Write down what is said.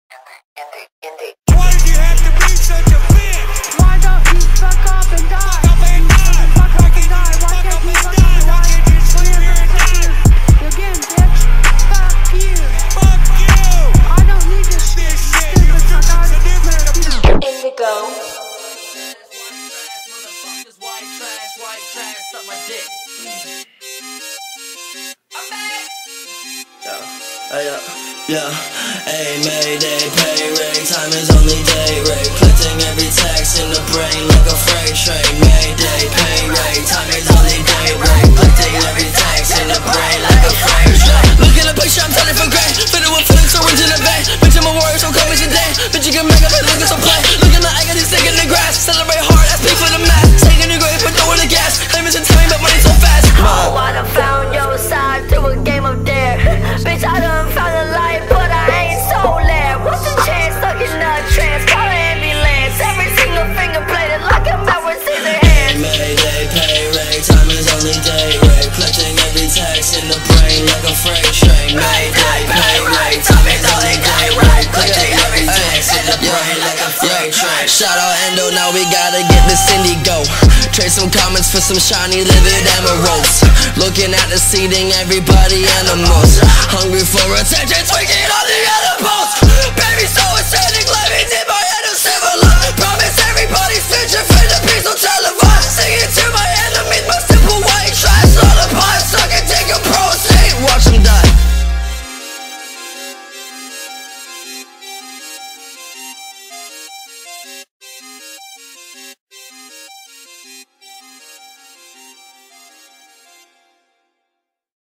Indie. Why did you have to be such a bitch? Why don't you fuck up and die? Fuck up and die. Fuck up and die. Why can't you fuck up and Why die? can't you sleep here and die? Again, bitch. Fuck you. Fuck you! I don't need this shit. This shit, Stupid you think fuck it's a out. different Indigo. White trash, suck my dick. I'm back. Yeah, hey, Mayday, pay rate, time is only day rate, collecting every tax in the brain like a freight train. Mayday, pay rate, time is only day rate, collecting every tax in the brain like a freight train. Look at the picture, I'm telling for great, fiddle with feelings, syringe in the vein, bitch, I'm a warrior, so come with your day, bitch, you can make up and look at some play, look at my egg, he's sticking in the grass, celebrate hard, that's me for the math, taking the grave, but throwing the gas, claim it's a time, but money so fast. Oh, I done found your side through a game of dare. Bitch, I done found the light, but I ain't so there. What's the chance? Stuck in a trance, call an ambulance. Every single finger plated like a man with scissor hands. Mayday, pay rate, time is only day rate, collecting every tax in the brain like a freight train. Mayday, pay rate, time is only day rate, collecting every tax in the brain like a freight train. Shout out Endo, now we gotta get this Indigo. Trade some comments for some shiny livid emeralds. Looking at the seating, everybody animals. Hungry for attention, tweaking all the